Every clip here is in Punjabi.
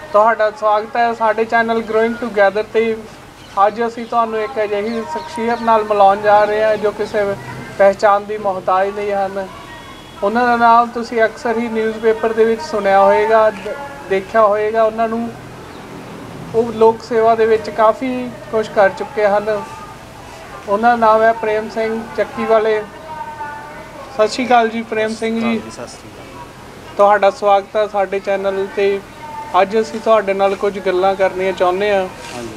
ਤੁਹਾਡਾ ਸਵਾਗਤ ਹੈ ਸਾਡੇ ਚੈਨਲ ਗਰੋਇੰਗ ਟੂਗੈਦਰ ਤੇ। ਅੱਜ ਅਸੀਂ ਤੁਹਾਨੂੰ ਇੱਕ ਅਜਿਹੀ ਸ਼ਖਸੀਅਤ ਨਾਲ ਮਿਲਾਉਣ ਜਾ ਰਹੇ ਹਾਂ ਜੋ ਕਿਸੇ ਪਹਿਚਾਣ ਦੀ ਮੁਹਤਾਜ ਨਹੀਂ ਹਨ। ਉਹਨਾਂ ਦਾ ਨਾਮ ਤੁਸੀਂ ਅਕਸਰ ਹੀ ਨਿਊਜ਼ਪੇਪਰ ਦੇ ਵਿੱਚ ਸੁਣਿਆ ਹੋਏਗਾ, ਦੇਖਿਆ ਹੋਏਗਾ। ਉਹਨਾਂ ਨੂੰ ਉਹ ਲੋਕ ਸੇਵਾ ਦੇ ਵਿੱਚ ਕਾਫੀ ਕੁਛ ਕਰ ਚੁੱਕੇ ਹਨ। ਉਹਨਾਂ ਦਾ ਨਾਮ ਹੈ ਪ੍ਰੇਮ ਸਿੰਘ ਚੱਕੀ ਵਾਲੇ। ਸਤਿ ਸ਼੍ਰੀ ਅਕਾਲ ਜੀ ਪ੍ਰੇਮ ਸਿੰਘ ਜੀ। ਸਤਿ ਸ਼੍ਰੀ ਅਕਾਲ। ਤੁਹਾਡਾ ਸਵਾਗਤ ਹੈ ਸਾਡੇ ਚੈਨਲ 'ਤੇ। ਅੱਜ ਅਸੀਂ ਤੁਹਾਡੇ ਨਾਲ ਕੁਝ ਗੱਲਾਂ ਕਰਨੀਆਂ ਚਾਹੁੰਦੇ ਹਾਂ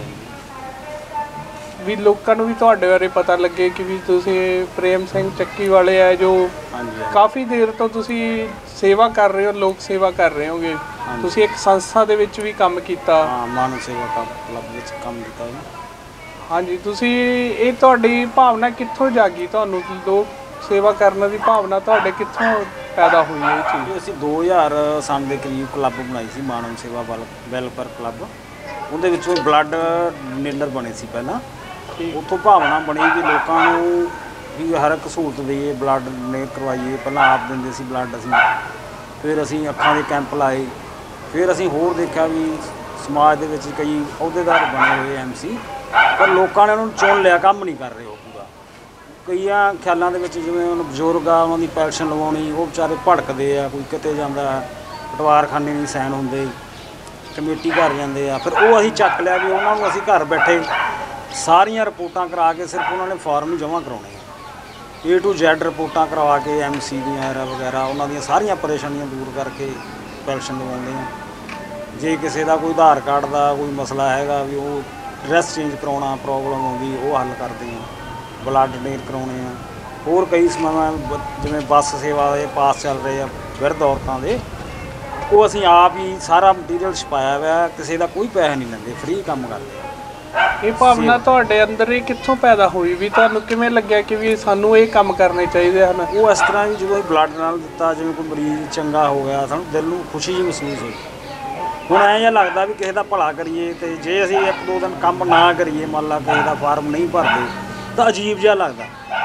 ਵੀ ਲੋਕਾਂ ਨੂੰ ਵੀ ਤੁਹਾਡੇ ਬਾਰੇ ਪਤਾ ਲੱਗੇ ਕਿ ਵੀ ਤੁਸੀਂ ਪ੍ਰੇਮ ਸਿੰਘ ਚੱਕੀ ਵਾਲੇ ਹੈ ਜੋ ਕਾਫੀ ਦੇਰ ਤੋਂ ਤੁਸੀਂ ਸੇਵਾ ਕਰ ਰਹੇ ਹੋ, ਲੋਕ ਸੇਵਾ ਕਰ ਰਹੇ ਹੋਗੇ। ਤੁਸੀਂ ਇੱਕ ਸੰਸਥਾ ਦੇ ਵਿੱਚ ਵੀ ਕੰਮ ਕੀਤਾ। ਮਾਨਵ ਸੇਵਾ ਕਲੱਬ ਵਿੱਚ ਕੰਮ ਕੀਤਾ ਹੈ। ਹਾਂਜੀ, ਤੁਸੀਂ ਇਹ ਤੁਹਾਡੀ ਭਾਵਨਾ ਕਿੱਥੋਂ ਜਾਗੀ? ਤੁਹਾਨੂੰ ਲੋਕ ਸੇਵਾ ਕਰਨ ਦੀ ਭਾਵਨਾ ਤੁਹਾਡੇ ਕਿੱਥੋਂ ਪੈਦਾ ਹੋਈ ਇਹ ਚੀਜ਼? ਅਸੀਂ 2000 ਸਾਲ ਦੇ ਕਰੀਬ ਕਲੱਬ ਬਣਾਈ ਸੀ, ਮਾਨਵ ਸੇਵਾ ਵੈਲਫੇਅਰ ਕਲੱਬ। ਉਹਦੇ ਵਿੱਚੋਂ ਬਲੱਡ ਡੋਨਰ ਬਣੇ ਸੀ ਪਹਿਲਾਂ। ਉੱਥੋਂ ਭਾਵਨਾ ਬਣੀ ਕਿ ਲੋਕਾਂ ਨੂੰ ਵੀ ਹਰ ਇੱਕ ਸਹੂਲਤ ਦੇਈਏ, ਬਲੱਡ ਡੋਨੇਟ ਕਰਵਾਈਏ। ਪਹਿਲਾਂ ਆਪ ਦਿੰਦੇ ਸੀ ਬਲੱਡ ਅਸੀਂ, ਫਿਰ ਅਸੀਂ ਅੱਖਾਂ ਦੇ ਕੈਂਪ ਲਾਏ। ਫਿਰ ਅਸੀਂ ਹੋਰ ਦੇਖਿਆ ਵੀ ਸਮਾਜ ਦੇ ਵਿੱਚ ਕਈ ਅਹੁਦੇਦਾਰ ਬਣੇ ਹੋਏ MC, ਪਰ ਲੋਕਾਂ ਨੇ ਉਹਨਾਂ ਨੂੰ ਚੁਣ ਲਿਆ, ਕੰਮ ਨਹੀਂ ਕਰ ਰਹੇ ਉਹ ਪੂਰਾ। ਕਈਆਂ ਖਿਆਲਾਂ ਦੇ ਵਿੱਚ ਜਿਵੇਂ ਹੁਣ ਬਜ਼ੁਰਗ ਆ, ਉਹਨਾਂ ਦੀ ਪੈਨਸ਼ਨ ਲਵਾਉਣੀ, ਉਹ ਵਿਚਾਰੇ ਭੜਕਦੇ ਆ। ਕੋਈ ਕਿਤੇ ਜਾਂਦਾ, ਪਟਵਾਰਖਾਨੇ ਨਹੀਂ ਸਾਈਨ ਹੁੰਦੇ, ਕਮੇਟੀ ਘਰ ਜਾਂਦੇ ਆ। ਫਿਰ ਉਹ ਅਸੀਂ ਚੱਕ ਲਿਆ ਵੀ ਉਹਨਾਂ ਨੂੰ ਅਸੀਂ ਘਰ ਬੈਠੇ ਸਾਰੀਆਂ ਰਿਪੋਰਟਾਂ ਕਰਾ ਕੇ ਸਿਰਫ ਉਹਨਾਂ ਨੇ ਫਾਰਮ ਹੀ ਜਮ੍ਹਾਂ ਕਰਾਉਣੇ ਆ। A to Z ਰਿਪੋਰਟਾਂ ਕਰਵਾ ਕੇ MC ਦੀਆਂ ਵਗੈਰਾ ਉਹਨਾਂ ਦੀਆਂ ਸਾਰੀਆਂ ਪਰੇਸ਼ਾਨੀਆਂ ਦੂਰ ਕਰਕੇ ਪੈਨਸ਼ਨ ਲਵਾਉਂਦੇ ਆ। ਜੇ ਕਿਸੇ ਦਾ ਕੋਈ ਆਧਾਰ ਕਾਰਡ ਦਾ ਕੋਈ ਮਸਲਾ ਹੈਗਾ ਵੀ ਉਹ ਐਡਰੈਸ ਚੇਂਜ ਕਰਾਉਣਾ ਪ੍ਰੋਬਲਮ ਆਉਂਦੀ, ਉਹ ਹੱਲ ਕਰਦੇ ਆ। ਬਲੱਡ ਡੋਨੇਟ ਕਰਾਉਣੇ ਆ। ਹੋਰ ਕਈ ਸਮਾਂ ਜਿਵੇਂ ਬੱਸ ਸੇਵਾ ਦੇ ਪਾਸ ਚੱਲ ਰਹੇ ਆ ਬਿਰਧ ਔਰਤਾਂ ਦੇ, ਉਹ ਅਸੀਂ ਆਪ ਹੀ ਸਾਰਾ ਮਟੀਰੀਅਲ ਛਪਾਇਆ ਹੋਇਆ। ਕਿਸੇ ਦਾ ਕੋਈ ਪੈਸਾ ਨਹੀਂ ਲੈਂਦੇ, ਫ੍ਰੀ ਕੰਮ ਕਰਦੇ ਆ। ਇਹ ਭਾਵਨਾ ਤੁਹਾਡੇ ਅੰਦਰ ਇਹ ਕਿੱਥੋਂ ਪੈਦਾ ਹੋਈ ਵੀ ਤੁਹਾਨੂੰ ਕਿਵੇਂ ਲੱਗਿਆ ਕਿ ਵੀ ਸਾਨੂੰ ਇਹ ਕੰਮ ਕਰਨੇ ਚਾਹੀਦੇ ਹਨ? ਉਹ ਇਸ ਤਰ੍ਹਾਂ ਵੀ ਜਦੋਂ ਬਲੱਡ ਨਾਲ ਦਿੱਤਾ, ਜਿਵੇਂ ਕੋਈ ਮਰੀਜ਼ ਚੰਗਾ ਹੋ ਗਿਆ, ਸਾਨੂੰ ਦਿਲ ਨੂੰ ਖੁਸ਼ੀ ਜਿਹੀ ਮਹਿਸੂਸ ਹੋਈ। ਹੁਣ ਐਂ ਜਿਹਾ ਲੱਗਦਾ ਵੀ ਕਿਸੇ ਦਾ ਭਲਾ ਕਰੀਏ, ਅਤੇ ਜੇ ਅਸੀਂ 1-2 ਦਿਨ ਕੰਮ ਨਾ ਕਰੀਏ, ਮੰਨ ਲਾ ਕਿਸੇ ਦਾ ਫਾਰਮ ਨਹੀਂ ਭਰਦੇ, ਤਾਂ ਅਜੀਬ ਜਿਹਾ ਲੱਗਦਾ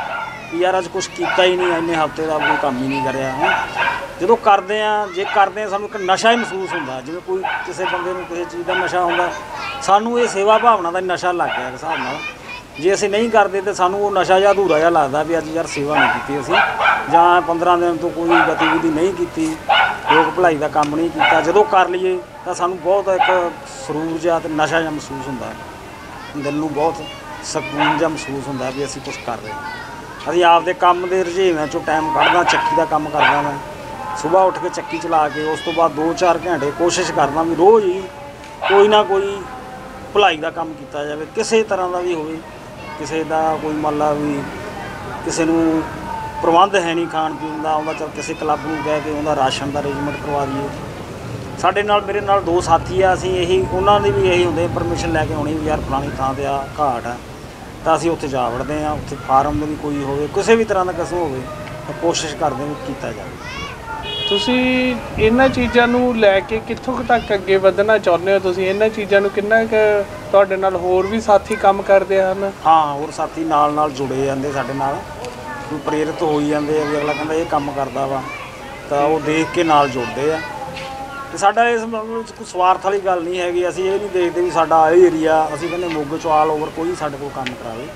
ਵੀ ਯਾਰ ਅੱਜ ਕੁਛ ਕੀਤਾ ਹੀ ਨਹੀਂ, ਇੰਨੇ ਹਫ਼ਤੇ ਦਾ ਕੋਈ ਕੰਮ ਹੀ ਨਹੀਂ ਕਰਿਆ। ਜਦੋਂ ਕਰਦੇ ਹਾਂ, ਜੇ ਕਰਦੇ ਹਾਂ, ਸਾਨੂੰ ਇੱਕ ਨਸ਼ਾ ਹੀ ਮਹਿਸੂਸ ਹੁੰਦਾ। ਜਿਵੇਂ ਕੋਈ ਕਿਸੇ ਬੰਦੇ ਨੂੰ ਕਿਸੇ ਚੀਜ਼ ਦਾ ਨਸ਼ਾ ਹੁੰਦਾ, ਸਾਨੂੰ ਇਹ ਸੇਵਾ ਭਾਵਨਾ ਦਾ ਨਸ਼ਾ ਲੱਗ ਗਿਆ ਹਿਸਾਬ ਨਾਲ। ਜੇ ਅਸੀਂ ਨਹੀਂ ਕਰਦੇ ਤਾਂ ਸਾਨੂੰ ਉਹ ਨਸ਼ਾ ਜਿਹਾ ਅਧੂਰਾ ਜਿਹਾ ਲੱਗਦਾ ਵੀ ਅੱਜ ਯਾਰ ਸੇਵਾ ਨਹੀਂ ਕੀਤੀ ਅਸੀਂ, ਜਾਂ 15 ਦਿਨ ਤੋਂ ਕੋਈ ਗਤੀਵਿਧੀ ਨਹੀਂ ਕੀਤੀ, ਲੋਕ ਭਲਾਈ ਦਾ ਕੰਮ ਨਹੀਂ ਕੀਤਾ। ਜਦੋਂ ਕਰ ਲਈਏ ਤਾਂ ਸਾਨੂੰ ਬਹੁਤ ਇੱਕ ਸਰੂਰ ਜਿਹਾ ਅਤੇ ਨਸ਼ਾ ਜਿਹਾ ਮਹਿਸੂਸ ਹੁੰਦਾ, ਦਿਲ ਨੂੰ ਬਹੁਤ ਸਕੂਨ ਜਿਹਾ ਮਹਿਸੂਸ ਹੁੰਦਾ ਵੀ ਅਸੀਂ ਕੁਛ ਕਰ ਰਹੇ ਹਾਂ। ਅਸੀਂ ਆਪਦੇ ਕੰਮ ਦੇ ਰੁਝੇਵਿਆਂ 'ਚੋਂ ਟਾਈਮ ਕੱਢਦਾ, ਚੱਕੀ ਦਾ ਕੰਮ ਕਰਦਾ ਮੈਂ। ਸੁਬਾਹ ਉੱਠ ਕੇ ਚੱਕੀ ਚਲਾ ਕੇ ਉਸ ਤੋਂ ਬਾਅਦ 2-4 ਘੰਟੇ ਕੋਸ਼ਿਸ਼ ਕਰਦਾ ਵੀ ਰੋਜ਼ ਹੀ ਕੋਈ ਨਾ ਕੋਈ ਭਲਾਈ ਦਾ ਕੰਮ ਕੀਤਾ ਜਾਵੇ, ਕਿਸੇ ਤਰ੍ਹਾਂ ਦਾ ਵੀ ਹੋਵੇ। ਕਿਸੇ ਦਾ ਕੋਈ ਮੰਨ ਲਾ ਵੀ ਕਿਸੇ ਨੂੰ ਪ੍ਰਬੰਧ ਹੈ ਨਹੀਂ ਖਾਣ ਪੀਣ ਦਾ, ਉਹਦਾ ਚੱਲ ਕਿਸੇ ਕਲੱਬ ਨੂੰ ਕਹਿ ਕੇ ਉਹਦਾ ਰਾਸ਼ਨ ਦਾ ਅਰੇਂਜਮੈਂਟ ਕਰਵਾ ਦਈਏ। ਸਾਡੇ ਨਾਲ ਮੇਰੇ ਨਾਲ 2 ਸਾਥੀ ਆ, ਅਸੀਂ ਇਹੀ ਉਹਨਾਂ ਦੇ ਵੀ ਇਹੀ ਹੁੰਦੇ ਪਰਮਿਸ਼ਨ ਲੈ ਕੇ ਆਉਣੀ ਵੀ ਯਾਰ ਫਲਾਣੀ ਥਾਂ 'ਤੇ ਆ ਘਾਟ ਆ, ਤਾਂ ਅਸੀਂ ਉੱਥੇ ਜਾ ਵੜਦੇ ਹਾਂ। ਉੱਥੇ ਫਾਰਮ ਵੀ ਕੋਈ ਹੋਵੇ, ਕਿਸੇ ਵੀ ਤਰ੍ਹਾਂ ਦਾ ਕਸਮ ਹੋਵੇ, ਤਾਂ ਕੋਸ਼ਿਸ਼ ਕਰਦੇ ਹਾਂ ਵੀ ਕੀਤਾ ਜਾਵੇ। ਤੁਸੀਂ ਇਹਨਾਂ ਚੀਜ਼ਾਂ ਨੂੰ ਲੈ ਕੇ ਕਿੱਥੋਂ ਤੱਕ ਅੱਗੇ ਵਧਣਾ ਚਾਹੁੰਦੇ ਹੋ? ਤੁਸੀਂ ਇਹਨਾਂ ਚੀਜ਼ਾਂ ਨੂੰ ਕਿੰਨਾ ਕੁ ਤੁਹਾਡੇ ਨਾਲ ਹੋਰ ਵੀ ਸਾਥੀ ਕੰਮ ਕਰਦੇ ਹਨ? ਹਾਂ, ਹੋਰ ਸਾਥੀ ਨਾਲ ਜੁੜੇ ਜਾਂਦੇ ਸਾਡੇ ਨਾਲ, ਕੋਈ ਪ੍ਰੇਰਿਤ ਹੋਈ ਜਾਂਦੇ ਆ ਵੀ ਅਗਲਾ ਕਹਿੰਦਾ ਇਹ ਕੰਮ ਕਰਦਾ ਵਾ, ਤਾਂ ਉਹ ਦੇਖ ਕੇ ਨਾਲ ਜੁੜਦੇ ਆ। ਅਤੇ ਸਾਡਾ ਇਸ ਵਿੱਚ ਕੋਈ ਸਵਾਰਥ ਵਾਲੀ ਗੱਲ ਨਹੀਂ ਹੈਗੀ। ਅਸੀਂ ਇਹ ਨਹੀਂ ਦੇਖਦੇ ਵੀ ਸਾਡਾ ਇਹ ਏਰੀਆ, ਅਸੀਂ ਕਹਿੰਦੇ ਮੋਗੇ 'ਚੋਂ ਆਲ ਓਵਰ ਕੋਈ ਸਾਡੇ ਕੋਲ ਕੰਮ ਕਰਾਵੇ।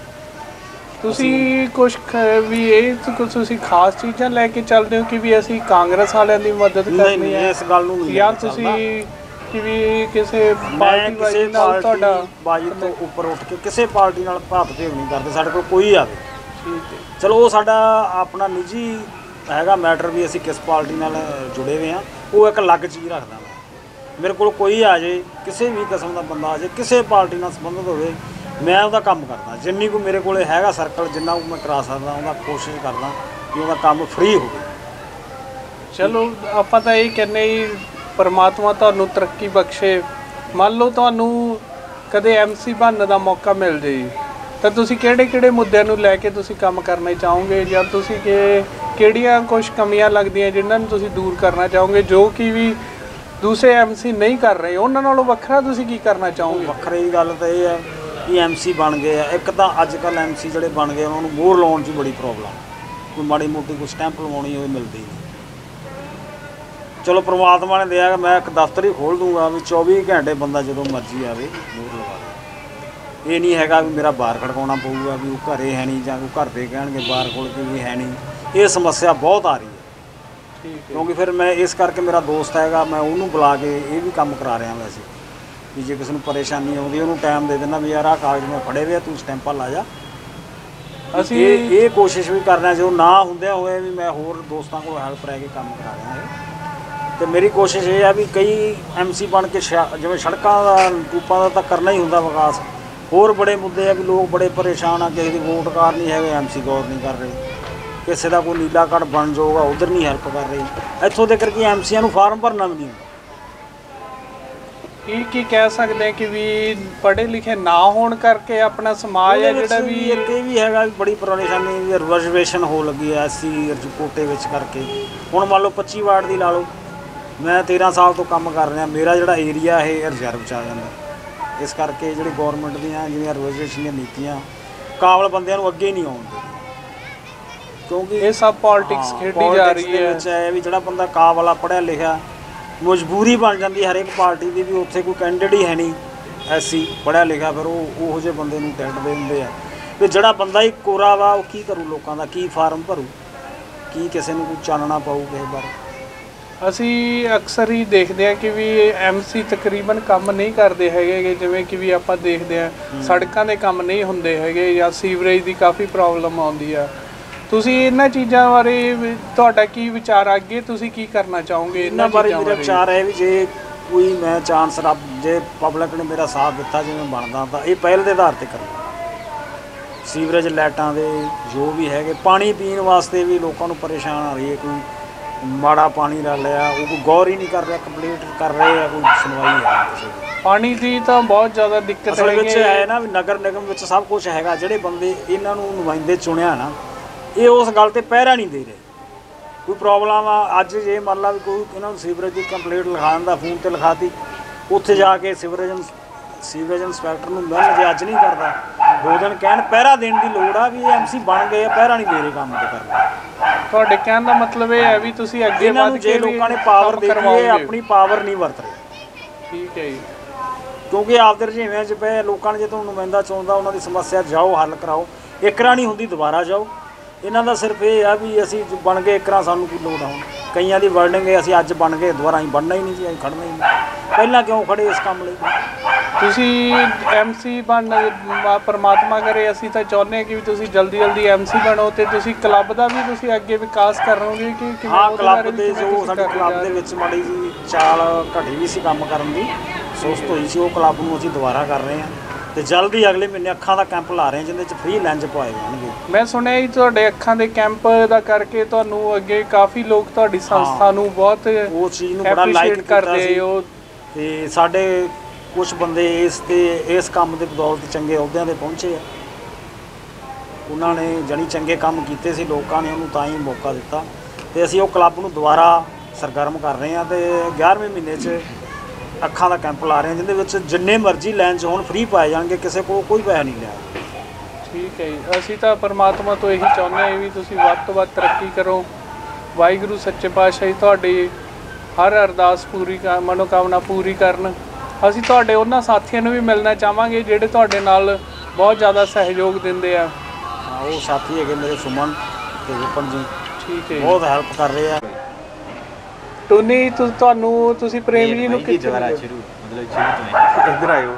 ਤੁਸੀਂ ਕੁਛ ਵੀ ਇਹ ਤੁਸੀਂ ਖਾਸ ਚੀਜ਼ਾਂ ਲੈ ਕੇ ਚੱਲਦੇ ਹੋ ਕਿ ਵੀ ਅਸੀਂ ਕਾਂਗਰਸ ਵਾਲਿਆਂ ਦੀ ਮਦਦ ਕਰਨੀ ਹੈ? ਇਸ ਗੱਲ ਨੂੰ ਨਹੀਂ, ਜਾਂ ਤੁਸੀਂ ਕਿ ਵੀ ਕਿਸੇ ਪਾਰਟੀ ਨਾਲ ਤੁਹਾਡਾ ਬਾਜੀ ਤੋਂ ਉੱਪਰ ਉੱਠ ਕੇ ਕਿਸੇ ਪਾਰਟੀ ਨਾਲ ਭਾਤ ਭੇਵ ਨਹੀਂ ਕਰਦੇ। ਸਾਡੇ ਕੋਲ ਕੋਈ ਆਵੇ, ਠੀਕ ਹੈ, ਚਲੋ ਉਹ ਸਾਡਾ ਆਪਣਾ ਨਿੱਜੀ ਹੈਗਾ ਮੈਟਰ ਵੀ ਅਸੀਂ ਕਿਸ ਪਾਰਟੀ ਨਾਲ ਜੁੜੇ ਹੋਏ ਹਾਂ, ਉਹ ਇੱਕ ਅਲੱਗ ਚੀਜ਼ ਰੱਖਦਾ ਮੈਂ। ਮੇਰੇ ਕੋਲ ਕੋਈ ਆ ਜਾਏ, ਕਿਸੇ ਵੀ ਕਿਸਮ ਦਾ ਬੰਦਾ ਆ ਜਾਏ, ਕਿਸੇ ਪਾਰਟੀ ਨਾਲ ਸੰਬੰਧਿਤ ਹੋਵੇ, ਮੈਂ ਉਹਦਾ ਕੰਮ ਕਰਦਾ। ਜਿੰਨੀ ਕੁ ਮੇਰੇ ਕੋਲ ਹੈਗਾ ਸਰਕਲ, ਜਿੰਨਾ ਕੁ ਮੈਂ ਕਰਾ ਸਕਦਾ, ਉਹਦਾ ਕੋਸ਼ਿਸ਼ ਕਰਦਾ ਕਿ ਉਹਦਾ ਕੰਮ ਫ੍ਰੀ ਹੋਵੇ। ਚਲੋ ਆਪਾਂ ਤਾਂ ਇਹ ਕਹਿੰਦੇ ਜੀ ਪਰਮਾਤਮਾ ਤੁਹਾਨੂੰ ਤਰੱਕੀ ਬਖਸ਼ੇ। ਮੰਨ ਲਓ ਤੁਹਾਨੂੰ ਕਦੇ MC ਬਣਨ ਦਾ ਮੌਕਾ ਮਿਲ ਜਾਏ ਤਾਂ ਤੁਸੀਂ ਕਿਹੜੇ ਮੁੱਦਿਆਂ ਨੂੰ ਲੈ ਕੇ ਤੁਸੀਂ ਕੰਮ ਕਰਨਾ ਚਾਹੋਗੇ, ਜਾਂ ਤੁਸੀਂ ਕਿਹੜੀਆਂ ਕੁਛ ਕਮੀਆਂ ਲੱਗਦੀਆਂ ਜਿਨ੍ਹਾਂ ਨੂੰ ਤੁਸੀਂ ਦੂਰ ਕਰਨਾ ਚਾਹੋਗੇ ਜੋ ਕਿ ਵੀ ਦੂਸਰੇ MC ਨਹੀਂ ਕਰ ਰਹੇ, ਉਹਨਾਂ ਨਾਲੋਂ ਵੱਖਰਾ ਤੁਸੀਂ ਕੀ ਕਰਨਾ ਚਾਹੋਗੇ? ਵੱਖਰੀ ਗੱਲ ਤਾਂ ਇਹ ਹੈ ਕਿ MC ਬਣ ਗਏ ਆ। ਇੱਕ ਤਾਂ ਅੱਜ ਕੱਲ੍ਹ MC ਜਿਹੜੇ ਬਣ ਗਏ ਉਹਨਾਂ ਨੂੰ ਮੋਹਰ ਲਾਉਣ 'ਚ ਬੜੀ ਪ੍ਰੋਬਲਮ। ਕੋਈ ਮਾੜੀ ਮੋਟੀ ਕੋਈ ਸਟੈਂਪ ਲਵਾਉਣੀ ਹੋਵੇ ਮਿਲਦੀ ਨਹੀਂ। ਚਲੋ ਪ੍ਰਮਾਤਮਾ ਨੇ ਦਿਆ, ਮੈਂ ਇੱਕ ਦਫ਼ਤਰ ਹੀ ਖੋਲ੍ਹ ਦੂੰਗਾ ਵੀ 24 ਘੰਟੇ ਬੰਦਾ ਜਦੋਂ ਮਰਜ਼ੀ ਆਵੇ ਦੂਰ ਲਵਾ ਦੇ। ਇਹ ਨਹੀਂ ਹੈਗਾ ਵੀ ਮੇਰਾ ਬਾਹਰ ਖੜਕਾਉਣਾ ਪਊਗਾ ਵੀ ਉਹ ਘਰੇ ਹੈ ਨਹੀਂ, ਜਾਂ ਕੋਈ ਘਰ ਦੇ ਕਹਿਣਗੇ ਬਾਹਰ ਖੋਲ੍ਹ ਕੇ ਵੀ ਹੈ ਨਹੀਂ। ਇਹ ਸਮੱਸਿਆ ਬਹੁਤ ਆ ਰਹੀ ਹੈ, ਕਿਉਂਕਿ ਫਿਰ ਮੈਂ ਇਸ ਕਰਕੇ ਮੇਰਾ ਦੋਸਤ ਹੈਗਾ, ਮੈਂ ਉਹਨੂੰ ਬੁਲਾ ਕੇ ਇਹ ਵੀ ਕੰਮ ਕਰਾ ਰਿਹਾ ਵੈਸੇ ਵੀ ਜੇ ਕਿਸੇ ਨੂੰ ਪਰੇਸ਼ਾਨੀ ਆਉਂਦੀ ਉਹਨੂੰ ਟਾਈਮ ਦੇ ਦਿੰਦਾ ਵੀ ਯਾਰ ਆਹ ਕਾਗਜ਼ ਮੈਂ ਫੜੇ ਵੇ, ਤੂੰ ਸਟੈਂਪਾਂ ਲਾ ਜਾ। ਅਸੀਂ ਇਹ ਕੋਸ਼ਿਸ਼ ਵੀ ਕਰ ਰਹੇ ਜਦੋਂ ਨਾ ਹੁੰਦਿਆਂ ਹੋਏ ਵੀ ਮੈਂ ਹੋਰ ਦੋਸਤਾਂ ਕੋਲ ਹੈਲਪ ਰਹਿ ਕੇ ਕੰਮ ਕਰਾ ਰਿਹਾ ਹੈ। ਅਤੇ ਮੇਰੀ ਕੋਸ਼ਿਸ਼ ਇਹ ਆ ਵੀ ਕਈ MC ਬਣ ਕੇ ਜਿਵੇਂ ਸੜਕਾਂ ਦਾ ਟੂਪਾਂ ਦਾ ਤਾਂ ਕਰਨਾ ਹੀ ਹੁੰਦਾ ਵਿਕਾਸ, ਹੋਰ ਬੜੇ ਮੁੱਦੇ ਆ ਵੀ ਲੋਕ ਬੜੇ ਪਰੇਸ਼ਾਨ ਆ, ਕਿਸੇ ਦੀ ਵੋਟ ਕਾਰ ਨਹੀਂ ਹੈਗੇ, MC ਗੌਰ ਨਹੀਂ ਕਰ ਰਹੇ, ਕਿਸੇ ਦਾ ਕੋਈ ਨੀਲਾ ਕਾਰਡ ਬਣ ਜਾਊਗਾ ਉਧਰ ਨਹੀਂ ਹੈਲਪ ਕਰ ਰਹੀ। ਇੱਥੋਂ ਦੇ ਕਰਕੇ MCਆਂ ਨੂੰ ਫਾਰਮ ਭਰਨਾ ਵੀ ਨਹੀਂ ਹੁੰਦਾ। ਕੀ ਕਹਿ ਸਕਦੇ ਆ ਕਿ ਵੀ ਪੜ੍ਹੇ ਲਿਖੇ ਨਾ ਹੋਣ ਕਰਕੇ ਆਪਣਾ ਸਮਾਜ ਹੈ ਜਿਹੜਾ ਵੀ ਇਹ ਵੀ ਹੈਗਾ ਵੀ ਬੜੀ ਪਰੇਸ਼ਾਨੀ ਵੀ ਰਿਜ਼ਰਵੇਸ਼ਨ ਹੋ ਲੱਗੀ ਹੈ SC ਕੋਟੇ ਵਿੱਚ ਕਰਕੇ। ਹੁਣ ਮੰਨ ਲਓ 25 ਵਾਰਡ ਦੀ ਲਾ ਲਓ, ਮੈਂ 13 ਸਾਲ ਤੋਂ ਕੰਮ ਕਰ ਰਿਹਾ, ਮੇਰਾ ਜਿਹੜਾ ਏਰੀਆ ਇਹ ਰਿਜ਼ਰਵ 'ਚ ਆ ਜਾਂਦਾ। ਇਸ ਕਰਕੇ ਜਿਹੜੀ ਗੌਰਮੈਂਟ ਦੀਆਂ ਜਿਹੜੀਆਂ ਰਿਜ਼ਰਵੇਸ਼ਨ ਦੀਆਂ ਨੀਤੀਆਂ ਕਾਬਲ ਬੰਦਿਆਂ ਨੂੰ ਅੱਗੇ ਨਹੀਂ ਆਉਣ ਦਿੰਦੀਆਂ, ਕਿਉਂਕਿ ਇਹ ਸਭ ਪੋਲਿਟਿਕਸ ਖੇਡੀ ਜਾ ਰਹੀ ਹੈ। ਵਿੱਚ ਹੈ ਵੀ ਜਿਹੜਾ ਬੰਦਾ ਕਾਬਲ ਆ ਪੜ੍ਹਿਆ ਲਿਖਿਆ, ਮਜਬੂਰੀ ਬਣ ਜਾਂਦੀ ਹਰੇਕ ਪਾਰਟੀ ਦੀ ਵੀ ਉੱਥੇ ਕੋਈ ਕੈਂਡੀਡੇਟ ਹੀ ਹੈ ਨਹੀਂ SC ਪੜ੍ਹਿਆ ਲਿਖਿਆ, ਫਿਰ ਉਹ ਉਹੋ ਜਿਹੇ ਬੰਦੇ ਨੂੰ ਟਿਕਟ ਦੇ ਦਿੰਦੇ ਆ। ਵੀ ਜਿਹੜਾ ਬੰਦਾ ਹੀ ਕੋਰਾ ਵਾ ਉਹ ਕੀ ਕਰੂ, ਲੋਕਾਂ ਦਾ ਕੀ ਫਾਰਮ ਭਰੂ, ਕੀ ਕਿਸੇ ਨੂੰ ਕੋਈ ਚਾਨਣਾ ਪਾਊ ਕਿਸੇ ਬਾਰੇ। ਅਸੀਂ ਅਕਸਰ ਹੀ ਦੇਖਦੇ ਹਾਂ ਕਿ ਵੀ MC ਤਕਰੀਬਨ ਕੰਮ ਨਹੀਂ ਕਰਦੇ ਹੈਗੇ, ਜਿਵੇਂ ਕਿ ਵੀ ਆਪਾਂ ਦੇਖਦੇ ਹਾਂ ਸੜਕਾਂ ਦੇ ਕੰਮ ਨਹੀਂ ਹੁੰਦੇ ਹੈਗੇ, ਜਾਂ ਸੀਵਰੇਜ ਦੀ ਕਾਫੀ ਪ੍ਰੋਬਲਮ ਆਉਂਦੀ ਆ। ਤੁਸੀਂ ਇਹਨਾਂ ਚੀਜ਼ਾਂ ਬਾਰੇ ਤੁਹਾਡਾ ਕੀ ਵਿਚਾਰ ਆ, ਅੱਗੇ ਤੁਸੀਂ ਕੀ ਕਰਨਾ ਚਾਹੋਗੇ ਇਹਨਾਂ ਬਾਰੇ? ਮੇਰਾ ਵਿਚਾਰ ਹੈ ਵੀ ਜੇ ਕੋਈ ਮੈਂ ਚਾਂਸ ਰੱਬ ਜੇ ਪਬਲਿਕ ਨੇ ਮੇਰਾ ਸਾਥ ਦਿੱਤਾ ਜਿਵੇਂ ਬਣਦਾ ਤਾਂ ਇਹ ਪਹਿਲ ਦੇ ਆਧਾਰ 'ਤੇ ਕਰਨਾ। ਸੀਵਰੇਜ ਲਾਈਟਾਂ ਦੇ ਜੋ ਵੀ ਹੈਗੇ, ਪਾਣੀ ਪੀਣ ਵਾਸਤੇ ਵੀ ਲੋਕਾਂ ਨੂੰ ਪਰੇਸ਼ਾਨ ਆ ਰਹੀ ਹੈ, ਕੋਈ ਮਾੜਾ ਪਾਣੀ ਲੈ ਲਿਆ ਉਹ ਕੋਈ ਗੌਰ ਹੀ ਨਹੀਂ ਕਰ ਰਿਹਾ, ਕੰਪਲੀਟ ਕਰ ਰਹੇ ਆ, ਕੋਈ ਸੁਣਵਾਈ ਹੈ ਕਿਸੇ ਦੀ। ਪਾਣੀ ਦੀ ਤਾਂ ਬਹੁਤ ਜ਼ਿਆਦਾ ਦਿੱਕਤ ਹੈ ਵਿੱਚ ਹੈ ਨਾ ਵੀ ਨਗਰ ਨਿਗਮ ਵਿੱਚ ਸਭ ਕੁਝ ਹੈਗਾ, ਜਿਹੜੇ ਬੰਦੇ ਇਹਨਾਂ ਨੂੰ ਨੁਮਾਇੰਦੇ ਚੁਣਿਆ ਨਾ ਇਹ ਉਸ ਗੱਲ 'ਤੇ ਪਹਿਰਾ ਨਹੀਂ ਦੇ ਰਹੇ। ਕੋਈ ਪ੍ਰੋਬਲਮ ਆ ਅੱਜ ਜੇ ਮੰਨ ਲਾ ਵੀ ਕੋਈ ਇਹਨਾਂ ਨੂੰ ਸੀਵਰੇਜ ਦੀ ਕੰਪਲੇਂਟ ਲਿਖਾ ਦਿੰਦਾ, ਫੋਨ 'ਤੇ ਲਿਖਾਤੀ, ਉੱਥੇ ਜਾ ਕੇ ਸੀਵਰੇਜ ਇੰਸਪੈਕਟਰ ਨੂੰ ਮਿਲਣ ਜੇ ਅੱਜ ਨਹੀਂ ਕਰਦਾ 2 ਦਿਨ ਕਹਿਣ ਪਹਿਰਾ ਦੇਣ ਦੀ ਲੋੜ ਆ ਵੀ ਇਹ MC ਬਣ ਗਏ ਆ, ਪਹਿਰਾ ਨਹੀਂ ਦੇ ਰਹੇ ਕੰਮ 'ਤੇ ਕਰਨ। ਤੁਹਾਡੇ ਕਹਿਣ ਦਾ ਮਤਲਬ ਇਹ ਹੈ ਵੀ ਤੁਸੀਂ ਅੱਗੇ ਵੱਧ ਕੇ ਜੇ ਲੋਕਾਂ ਨੇ ਪਾਵਰ ਦੇ ਦਿੱਤੀ ਆਪਣੀ ਪਾਵਰ ਨਹੀਂ ਵਰਤ ਰਹੇ। ਠੀਕ ਹੈ ਜੀ, ਕਿਉਂਕਿ ਆਪਦੇ ਰੁਝੇਵਿਆਂ 'ਚ ਪਏ ਲੋਕਾਂ ਨੇ ਜੇ ਤੁਹਾਨੂੰ ਨੁਮਾਇੰਦਾ ਚੁਣਦਾ ਉਹਨਾਂ ਦੀ ਸਮੱਸਿਆ ਜਾਓ ਹੱਲ ਕਰਾਓ, ਇਕਰਾ ਨਹੀਂ ਹੁੰਦੀ ਦੁਬਾਰਾ ਜਾਓ। ਇਹਨਾਂ ਦਾ ਸਿਰਫ ਇਹ ਆ ਵੀ ਅਸੀਂ ਬਣ ਗਏ ਇਕਰਾ, ਸਾਨੂੰ ਕੀ ਲੋੜ ਆ। ਹੁਣ ਕਈਆਂ ਦੀ ਵਰਡਿੰਗ ਹੈ ਅਸੀਂ ਅੱਜ ਬਣ ਗਏ ਦੁਬਾਰਾ ਅਸੀਂ ਬਣਨਾ ਹੀ ਨਹੀਂ ਸੀ, ਅਸੀਂ ਖੜਨਾ ਹੀ ਨਹੀਂ। ਪਹਿਲਾਂ ਕਿਉਂ ਖੜੇ ਇਸ ਕੰਮ ਲਈ? ਤੁਸੀਂ MC ਪਰਮਾਤਮਾ ਕਰੇ, ਅਸੀਂ ਤਾਂ ਚਾਹੁੰਦੇ ਹਾਂ ਕਿ ਤੁਸੀਂ ਜਲਦੀ ਜਲਦੀ MC ਬਣੋ ਅਤੇ ਤੁਸੀਂ ਕਲੱਬ ਦਾ ਵੀ ਤੁਸੀਂ ਅੱਗੇ ਵਿਕਾਸ ਕਰੋਗੇ ਕਿ ਹਾਂ ਕਲੱਬ ਦੇ ਜੋ ਸਾਡੇ ਕਲੱਬ ਦੇ ਵਿੱਚ ਮਾੜੀ ਜੀ ਚਾਲ ਘਟੀ ਵੀ ਸੀ ਕੰਮ ਕਰਨ ਦੀ, ਸੁਸਤ ਹੋਈ ਸੀ, ਉਹ ਕਲੱਬ ਨੂੰ ਅਸੀਂ ਦੁਬਾਰਾ ਕਰ ਰਹੇ ਹਾਂ ਤੇ ਜਲਦੀ ਅਗਲੇ ਮਹੀਨੇ ਅੱਖਾਂ ਦਾ ਕੈਂਪ ਲਾ ਰਹੇ ਹਾਂ ਜਿਹਦੇ 'ਚ ਫ੍ਰੀ ਲੈਂਜ ਪਵਾਏ ਜਾਣਗੇ। ਮੈਂ ਸੁਣਿਆ ਜੀ ਤੁਹਾਡੇ ਅੱਖਾਂ ਦੇ ਕੈਂਪ ਦਾ ਕਰਕੇ ਤੁਹਾਨੂੰ ਅੱਗੇ ਕਾਫੀ ਲੋਕ ਤੁਹਾਡੀ ਸੰਸਥਾ ਨੂੰ ਬਹੁਤ ਉਹ ਚੀਜ਼ ਨੂੰ ਬੜਾ ਲਾਈਕ ਕਰਦੇ ਹੋ ਤੇ ਸਾਡੇ ਕੁਝ ਬੰਦੇ ਇਸ ਕੰਮ ਦੇ ਬਦੌਲਤ ਚੰਗੇ ਅਹੁਦਿਆਂ 'ਤੇ ਪਹੁੰਚੇ ਆ। ਉਹਨਾਂ ਨੇ ਜਾਣੀ ਚੰਗੇ ਕੰਮ ਕੀਤੇ ਸੀ, ਲੋਕਾਂ ਨੇ ਉਹਨੂੰ ਤਾਂ ਹੀ ਮੌਕਾ ਦਿੱਤਾ ਤੇ ਅਸੀਂ ਉਹ ਕਲੱਬ ਨੂੰ ਦੁਬਾਰਾ ਸਰਗਰਮ ਕਰ ਰਹੇ ਹਾਂ ਤੇ 11ਵੇਂ ਮਹੀਨੇ 'ਚ ਅੱਖਾਂ ਦਾ ਕੈਂਪ ਲਾ ਰਹੇ ਹਾਂ ਜਿਹਦੇ ਵਿੱਚ ਜਿੰਨੇ ਮਰਜ਼ੀ ਲਾਈਨ 'ਚ ਹੋਣ ਫ੍ਰੀ ਪਾਏ ਜਾਣਗੇ, ਕਿਸੇ ਕੋਲ ਕੋਈ ਪੈਸਾ ਨਹੀਂ ਲਿਆ। ਠੀਕ ਹੈ ਜੀ, ਅਸੀਂ ਤਾਂ ਪਰਮਾਤਮਾ ਤੋਂ ਇਹੀ ਚਾਹੁੰਦੇ ਹਾਂ ਵੀ ਤੁਸੀਂ ਵੱਧ ਤੋਂ ਵੱਧ ਤਰੱਕੀ ਕਰੋ। ਵਾਹਿਗੁਰੂ ਸੱਚੇ ਪਾਤਸ਼ਾਹ ਜੀ ਤੁਹਾਡੀ ਹਰ ਅਰਦਾਸ ਪੂਰੀ ਮਨੋਕਾਮਨਾ ਪੂਰੀ ਕਰਨ। ਅਸੀਂ ਤੁਹਾਡੇ ਉਹਨਾਂ ਸਾਥੀਆਂ ਨੂੰ ਵੀ ਮਿਲਣਾ ਚਾਹਾਂਗੇ ਜਿਹੜੇ ਤੁਹਾਡੇ ਨਾਲ ਬਹੁਤ ਜ਼ਿਆਦਾ ਸਹਿਯੋਗ ਦਿੰਦੇ ਆ। ਹਾਂ ਉਹ ਸਾਥੀ ਹੈਗੇ ਮੇਰੇ ਸੁਮਨ ਤੇ ਵਿਪਨ ਜੀ, ਠੀਕ ਹੈ, ਬਹੁਤ ਹੈਲਪ ਕਰ ਰਹੇ ਆ। ਟੋਨੀ ਤੁਸੀਂ ਪ੍ਰੇਮ ਜੀ ਨੂੰ ਕਿੱਥੇ ਮਤਲਬ ਸ਼ੁਰੂ ਤੋਂ ਇੱਧਰ ਆਇਓ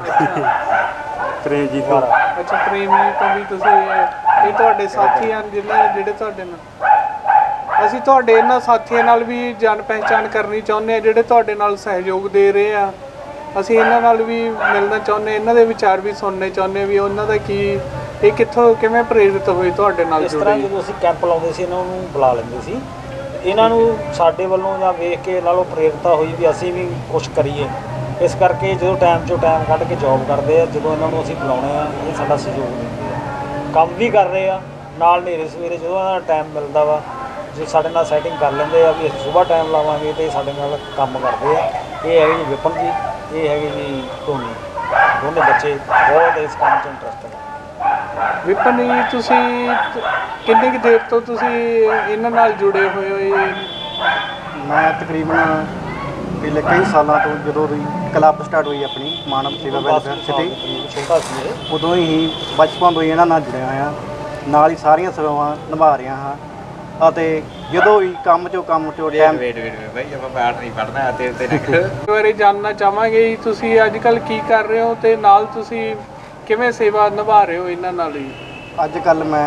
ਪ੍ਰੇਮ ਜੀ ਤੋਂ? ਅੱਛਾ, ਪ੍ਰੇਮ ਜੀ ਤੋਂ ਵੀ ਤੁਸੀਂ ਇਹ ਤੁਹਾਡੇ ਸਾਥੀ ਹਨ ਜਿਹੜੇ ਤੁਹਾਡੇ ਨਾਲ ਅਸੀਂ ਤੁਹਾਡੇ ਇਹਨਾਂ ਸਾਥੀਆਂ ਨਾਲ ਵੀ ਜਾਣ ਪਹਿਚਾਣ ਕਰਨੀ ਚਾਹੁੰਦੇ ਹਾਂ ਜਿਹੜੇ ਤੁਹਾਡੇ ਨਾਲ ਸਹਿਯੋਗ ਦੇ ਰਹੇ ਆ। ਅਸੀਂ ਇਹਨਾਂ ਨਾਲ ਵੀ ਮਿਲਣਾ ਚਾਹੁੰਦੇ, ਇਹਨਾਂ ਦੇ ਵਿਚਾਰ ਵੀ ਸੁਣਨੇ ਚਾਹੁੰਦੇ ਵੀ ਉਹਨਾਂ ਦਾ ਕੀ, ਇਹ ਕਿੱਥੋਂ ਕਿਵੇਂ ਪ੍ਰੇਰਿਤ ਹੋਏ ਤੁਹਾਡੇ ਨਾਲ ਇਸ ਤਰ੍ਹਾਂ ਜਦੋਂ ਅਸੀਂ ਕੈਂਪ ਲਾਉਂਦੇ ਸੀ ਇਹਨਾਂ ਨੂੰ ਬੁਲਾ ਲੈਂਦੇ ਸੀ, ਇਹਨਾਂ ਨੂੰ ਸਾਡੇ ਵੱਲੋਂ ਜਾਂ ਵੇਖ ਕੇ ਲਾ ਲਓ ਪ੍ਰੇਰਤਾ ਹੋਈ ਵੀ ਅਸੀਂ ਵੀ ਕੁਛ ਕਰੀਏ। ਇਸ ਕਰਕੇ ਜਦੋਂ ਟਾਈਮ 'ਚੋਂ ਟਾਈਮ ਕੱਢ ਕੇ ਜੋਬ ਕਰਦੇ ਆ, ਜਦੋਂ ਇਹਨਾਂ ਨੂੰ ਅਸੀਂ ਬੁਲਾਉਣੇ ਆ ਇਹ ਸਾਡਾ ਸਹਿਯੋਗ ਦਿੰਦੇ ਆ, ਕੰਮ ਵੀ ਕਰ ਰਹੇ ਆ ਨਾਲ। ਹਨੇਰੇ ਸਵੇਰੇ ਜਦੋਂ ਇਹਨਾਂ ਦਾ ਟਾਈਮ ਮਿਲਦਾ ਵਾ ਜੇ ਸਾਡੇ ਨਾਲ ਸੈਟਿੰਗ ਕਰ ਲੈਂਦੇ ਆ ਵੀ ਅਸੀਂ ਸੁਬਾਹ ਟਾਈਮ ਲਾਵਾਂਗੇ ਅਤੇ ਸਾਡੇ ਨਾਲ ਕੰਮ ਕਰਦੇ ਆ। ਇਹ ਹੈਗੇ ਜੀ ਵਿਪਨ ਜੀ, ਇਹ ਹੈਗੇ ਜੀ ਟੋਨੀ, ਦੋਨੇ ਬੱਚੇ ਬਹੁਤ ਇਸ ਕੰਮ 'ਚ ਇੰਟਰਸਟਡ ਆ। ਵਿਪਨ ਜੀ ਤੁਸੀਂ ਕਿੰਨੀ ਕੁ ਦੇਰ ਤੋਂ ਤੁਸੀਂ ਇਹਨਾਂ ਨਾਲ ਜੁੜੇ ਹੋਏ ਹੋ? मैं तकरीबन पिछले कई सालों तो जो क्लब स्टार्ट हुई अपनी मानव सेवा वैलफेयर सिटी उदों ही बचपन तो इन्होंने जुड़िया हाँ नाल ही सारिया सेवावां निभा रहा हाँ ਅਤੇ ਜਦੋਂ ਵੀ ਕੰਮ ਚੋਂ ਟਾਈਮ ਭਾਈ ਆਪਾਂ ਪਾਠ ਨਹੀਂ ਪੜਨਾ ਤੇ ਉੱਤੇ ਨਾ ਬਾਰੇ ਜਾਣਨਾ ਚਾਹਾਂਗੇ ਜੀ ਤੁਸੀਂ ਅੱਜ ਕੱਲ ਕੀ ਕਰ ਰਹੇ ਹੋ ਤੇ ਨਾਲ ਤੁਸੀਂ ਕਿਵੇਂ ਸੇਵਾ ਨਿਭਾ ਰਹੇ ਹੋ ਇਹਨਾਂ ਨਾਲ ਹੀ। ਅੱਜ ਕੱਲ ਮੈਂ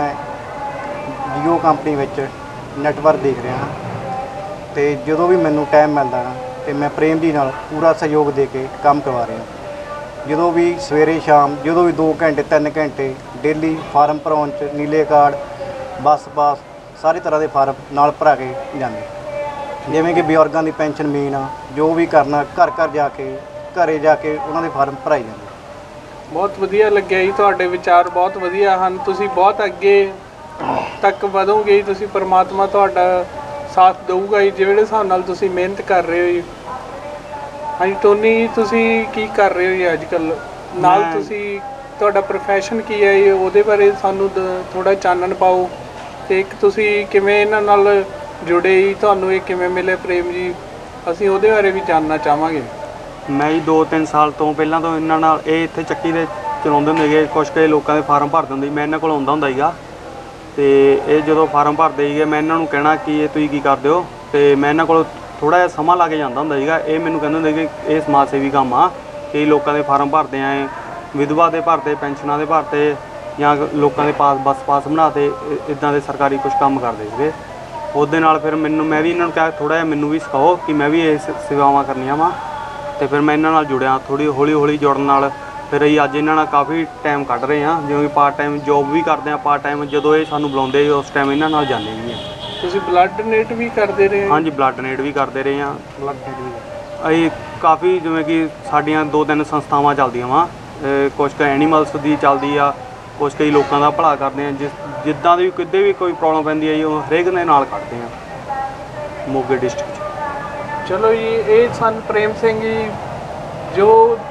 ਜੀਓ ਕੰਪਨੀ ਵਿੱਚ ਨੈਟਵਰਕ ਦੇਖ ਰਿਹਾ ਹਾਂ ਤੇ ਜਦੋਂ ਵੀ ਮੈਨੂੰ ਟਾਈਮ ਮਿਲਦਾ ਹੈ ਤੇ ਮੈਂ ਪ੍ਰੇਮ ਜੀ ਨਾਲ ਪੂਰਾ ਸਹਿਯੋਗ ਦੇ ਕੇ ਕੰਮ ਕਰਵਾ ਰਿਹਾ। ਜਦੋਂ ਵੀ ਸਵੇਰੇ ਸ਼ਾਮ ਜਦੋਂ ਵੀ 2 ਘੰਟੇ 3 ਘੰਟੇ ਡੇਲੀ ਫਾਰਮ ਭਰਾਉਣ 'ਚ ਨੀਲੇ ਕਾਰਡ ਬੱਸ ਪਾਸ सारी तरह के फार्म नाल भरा के जाते जिवें कि बजुर्गों की पेंशन मीन जो भी करना घर घर जाके घरे जाके उन्होंने फार्म भराए जाते। बहुत वधिया लग्या जी तुहाडे विचार बहुत वधिया हन तुसीं बहुत अगे तक वधोगे जी तुसीं परमात्मा तुहाडा साथ देऊगा जी जिहड़े हिसाब नाल तुसीं मेहनत कर रहे हो जी। हाँ जी टोनी तुसीं की कर रहे हो जी अजकल नाल तुसीं तुहाडा प्रोफैशन की है जी उहदे बारे सानूं थोड़ा चानण पाओ ਤੇ ਇੱਕ ਤੁਸੀਂ ਕਿਵੇਂ ਇਹਨਾਂ ਨਾਲ ਜੁੜੇ ਜੀ ਤੁਹਾਨੂੰ ਇਹ ਕਿਵੇਂ ਮਿਲੇ ਪ੍ਰੇਮ ਜੀ ਅਸੀਂ ਉਹਦੇ ਬਾਰੇ ਵੀ ਜਾਣਨਾ ਚਾਹਾਂਗੇ। ਮੈਂ ਜੀ 2-3 ਸਾਲ ਤੋਂ ਪਹਿਲਾਂ ਤੋਂ ਇਹਨਾਂ ਨਾਲ ਇਹ ਇੱਥੇ ਚੱਕੀ ਦੇ ਚਲਾਉਂਦੇ ਹੁੰਦੇ ਸੀਗੇ ਕੁਛ ਕੁ ਲੋਕਾਂ ਦੇ ਫਾਰਮ ਭਰਦੇ ਹੁੰਦੇ ਮੈਂ ਇਹਨਾਂ ਕੋਲ ਆਉਂਦਾ ਹੁੰਦਾ ਸੀਗਾ ਤੇ ਇਹ ਜਦੋਂ ਫਾਰਮ ਭਰਦੇ ਸੀਗੇ ਮੈਂ ਇਹਨਾਂ ਨੂੰ ਕਹਿਣਾ ਕਿ ਇਹ ਤੁਸੀਂ ਕੀ ਕਰਦੇ ਹੋ ਤੇ ਮੈਂ ਇਹਨਾਂ ਕੋਲ ਥੋੜ੍ਹਾ ਜਿਹਾ ਸਮਾਂ ਲਾ ਕੇ ਜਾਂਦਾ ਹੁੰਦਾ ਸੀਗਾ। ਇਹ ਮੈਨੂੰ ਕਹਿੰਦੇ ਹੁੰਦੇ ਕਿ ਇਹ ਸਮਾਜ ਸੇਵੀ ਕੰਮ ਆ ਕਈ ਲੋਕਾਂ ਦੇ ਫਾਰਮ ਭਰਦੇ ਆਏ ਵਿਧਵਾ ਦੇ ਭਰਦੇ ਪੈਨਸ਼ਨਾਂ ਦੇ ਭਰਤੇ ਜਾਂ ਲੋਕਾਂ ਦੇ ਬੱਸ ਪਾਸ ਬਣਾ ਤੇ ਇੱਦਾਂ ਦੇ ਸਰਕਾਰੀ ਕੁਛ ਕੰਮ ਕਰਦੇ ਸੀਗੇ। ਉਹਦੇ ਨਾਲ ਫਿਰ ਮੈਂ ਵੀ ਇਹਨਾਂ ਨੂੰ ਕਿਹਾ ਥੋੜ੍ਹਾ ਜਿਹਾ ਮੈਨੂੰ ਵੀ ਸਿਖਾਓ ਕਿ ਮੈਂ ਵੀ ਇਹ ਸੇਵਾਵਾਂ ਕਰਨੀਆਂ ਵਾ ਤੇ ਫਿਰ ਮੈਂ ਇਹਨਾਂ ਨਾਲ ਜੁੜਿਆ ਥੋੜ੍ਹੀ ਹੌਲੀ ਜੁੜਨ ਨਾਲ ਫਿਰ ਅਸੀਂ ਅੱਜ ਇਹਨਾਂ ਨਾਲ ਕਾਫੀ ਟਾਈਮ ਕੱਢ ਰਹੇ ਹਾਂ ਜਿਵੇਂ ਕਿ ਪਾਰਟ ਟਾਈਮ ਜੋਬ ਵੀ ਕਰਦੇ ਹਾਂ ਪਾਰਟ ਟਾਈਮ ਜਦੋਂ ਇਹ ਸਾਨੂੰ ਬੁਲਾਉਂਦੇ ਉਸ ਟਾਈਮ ਇਹਨਾਂ ਨਾਲ ਜਾਂਦੇ ਵੀ ਹਾਂ। ਤੁਸੀਂ ਬਲੱਡ ਡੋਨੇਟ ਵੀ ਕਰਦੇ ਰਹੇ? ਹਾਂਜੀ ਬਲੱਡ ਡੋਨੇਟ ਵੀ ਕਰਦੇ ਰਹੇ ਹਾਂ। ਅਸੀਂ ਕਾਫੀ ਜਿਵੇਂ ਕਿ ਸਾਡੀਆਂ 2-3 ਸੰਸਥਾਵਾਂ ਚੱਲਦੀਆਂ ਵਾ ਕੁਛ ਕੁ ਐਨੀਮਲਸ ਦੀ ਚੱਲਦੀ ਆ ਕੁਛ ਕਈ ਲੋਕਾਂ ਦਾ ਭਲਾ ਕਰਦੇ ਆ ਜਿੱਦਾਂ ਦੀ ਕਿਤੇ ਵੀ ਕੋਈ ਪ੍ਰੋਬਲਮ ਪੈਂਦੀ ਹੈ ਜੀ ਉਹ ਹਰੇਕ ਦੇ ਨਾਲ ਕੱਢਦੇ ਆ ਮੋਗੇ ਡਿਸਟ੍ਰਿਕਟ 'ਚ। ਚਲੋ ਜੀ ਇਹ ਸਨ ਪ੍ਰੇਮ ਸਿੰਘ ਜੀ ਜੋ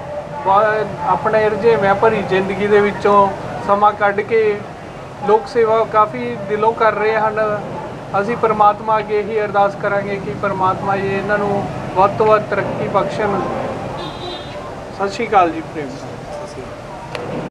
ਆਪਣੇ ਰੁਝੇਵਿਆਂ ਭਰੀ ਜ਼ਿੰਦਗੀ ਦੇ ਵਿੱਚੋਂ ਸਮਾਂ ਕੱਢ ਕੇ ਲੋਕ ਸੇਵਾ ਕਾਫੀ ਦਿਲੋਂ ਕਰ ਰਹੇ ਹਨ। ਅਸੀਂ ਪਰਮਾਤਮਾ ਅੱਗੇ ਇਹੀ ਅਰਦਾਸ ਕਰਾਂਗੇ ਕਿ ਪਰਮਾਤਮਾ ਜੀ ਇਹਨਾਂ ਨੂੰ ਵੱਧ ਤੋਂ ਵੱਧ ਤਰੱਕੀ ਬਖਸ਼ਣ। ਸਤਿ ਸ਼੍ਰੀ ਅਕਾਲ ਜੀ ਪ੍ਰੇਮ।